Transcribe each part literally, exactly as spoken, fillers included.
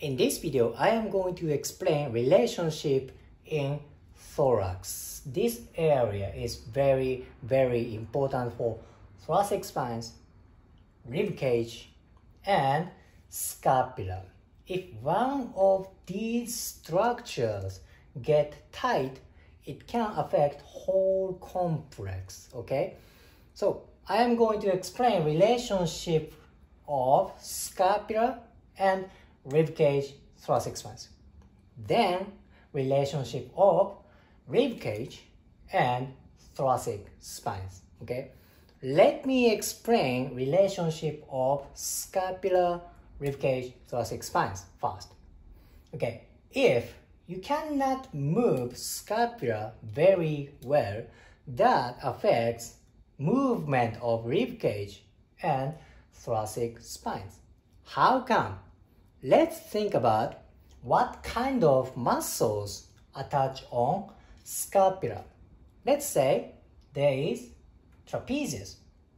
In this video, I am going to explain relationship in thorax. This area is very, very important for thoracic spines, rib cage, and scapula. If one of these structures get tight, it can affect whole complex, okay? So I am going to explain relationship of scapula and rib cage, thoracic spines. Then relationship of rib cage and thoracic spines, okay? Let me explain relationship of scapula, rib cage, thoracic spines first. Okay, if you cannot move scapula very well, that affects movement of rib cage and thoracic spines. How come? Let's think about what kind of muscles attach on scapula. Let's say there is trapezius,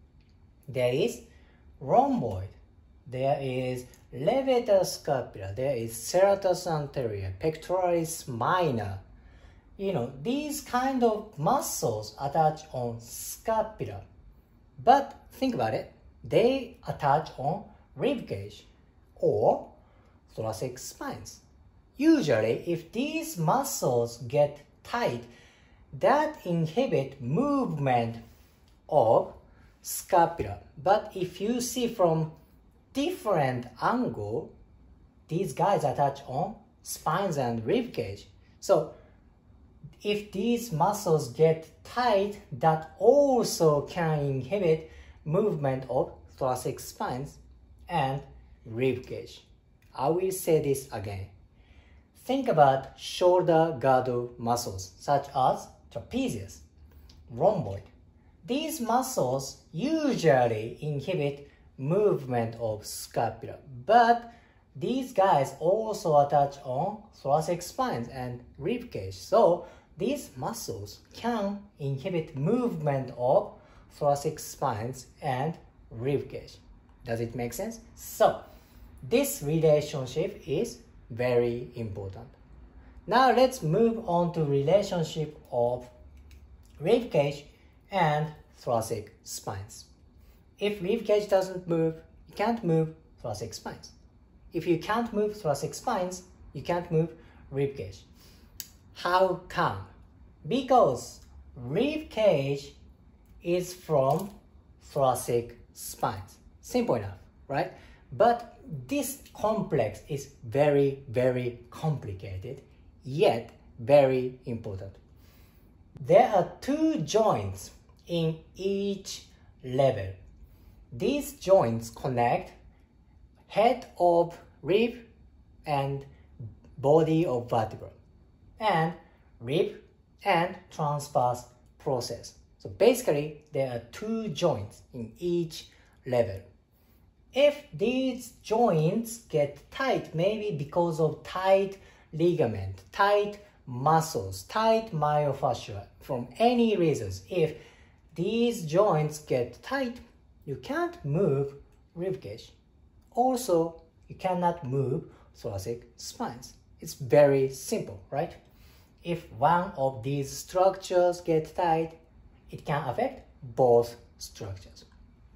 there is rhomboid, there is levator scapula, there is serratus anterior, pectoralis minor. You know, these kind of muscles attach on scapula. But think about it, they attach on rib cage or thoracic spines. Usually, if these muscles get tight, that inhibit movement of scapula. But if you see from different angle, these guys attach on spines and rib cage. So if these muscles get tight, that also can inhibit movement of thoracic spines and rib cage. I will say this again. Think about shoulder girdle muscles such as trapezius, rhomboid. These muscles usually inhibit movement of scapula, but these guys also attach on thoracic spines and rib cage. So these muscles can inhibit movement of thoracic spines and rib cage. Does it make sense? So this relationship is very important. Now let's move on to relationship of rib cage and thoracic spines. If rib cage doesn't move, you can't move thoracic spines. If you can't move thoracic spines, you can't move rib cage. How come? Because rib cage is from thoracic spines. Simple enough, right? But this complex is very, very complicated, yet very important. There are two joints in each level. These joints connect head of rib and body of vertebra, and rib and transverse process. So basically, there are two joints in each level. If these joints get tight, maybe because of tight ligament, tight muscles, tight myofascia, from any reasons, if these joints get tight, you can't move rib cage. Also, you cannot move thoracic spines. It's very simple, right? If one of these structures get tight, it can affect both structures.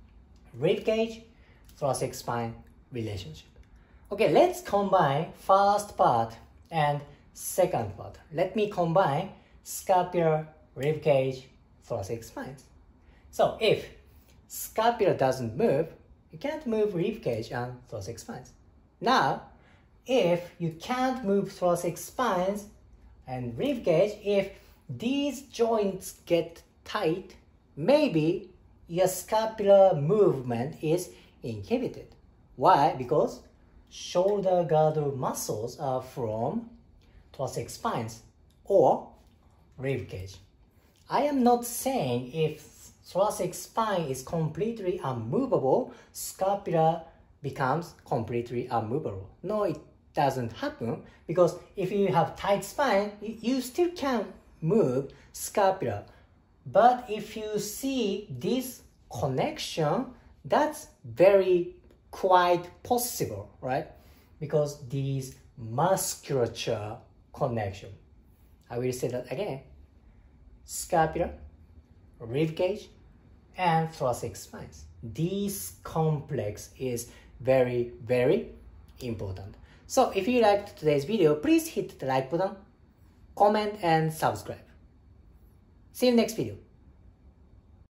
Rib cage, thoracic spine relationship. Okay, let's combine first part and second part. Let me combine scapula, rib cage, thoracic spines. So if scapula doesn't move, you can't move rib cage and thoracic spines. Now, if you can't move thoracic spines and rib cage, if these joints get tight, maybe your scapular movement is inhibited. Why? Because shoulder girdle muscles are from thoracic spines or rib cage. I am not saying if thoracic spine is completely unmovable, scapula becomes completely unmovable. No, it doesn't happen, because if you have tight spine, you, you still can move scapula. But if you see this connection, that's very quite possible, right? because these musculature connection. I will say that again. Scapula, rib cage, and thoracic spines. This complex is very, very important. So if you liked today's video, please hit the like button, comment, and subscribe. See you next video.